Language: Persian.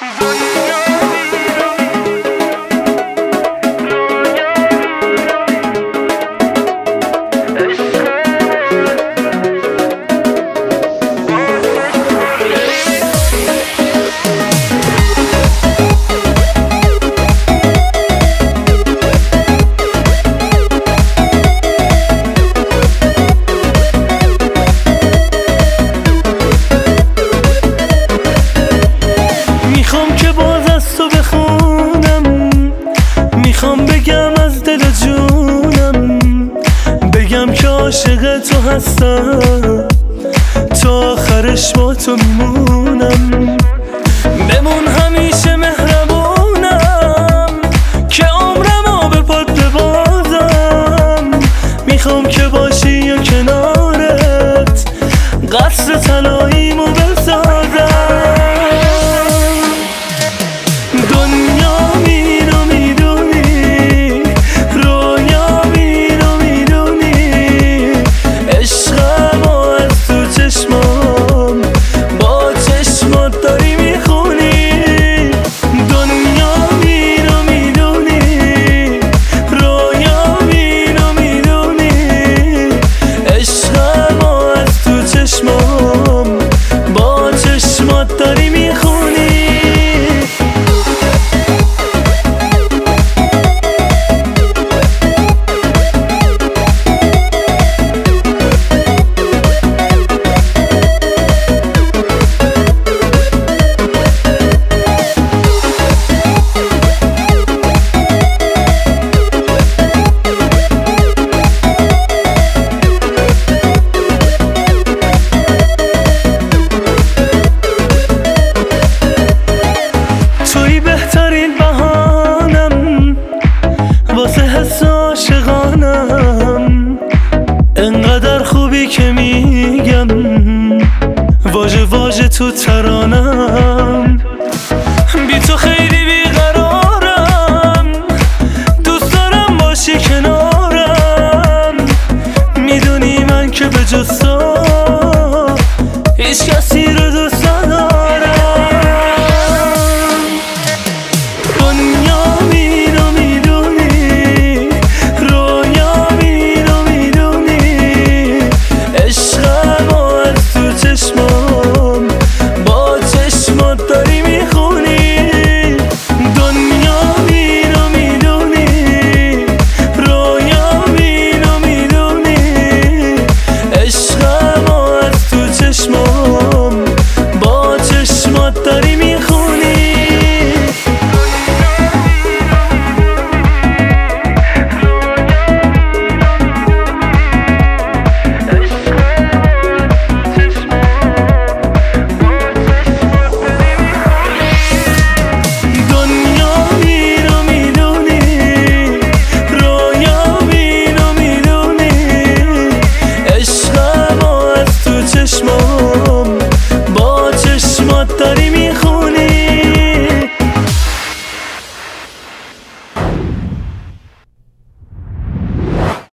میخوام بگم از دل جونم، بگم که عاشق تو هستم، تا آخرش با تو میمونم. بمون همیشه مهربونم که عمرمو به پات ببازم. میخوام که باشی یا کنارت قصر طلاییمو بسازم. بهترین بهانم واسه حس عاشقانم، انقدر خوبی که میگم واژه واژه تو ترانم.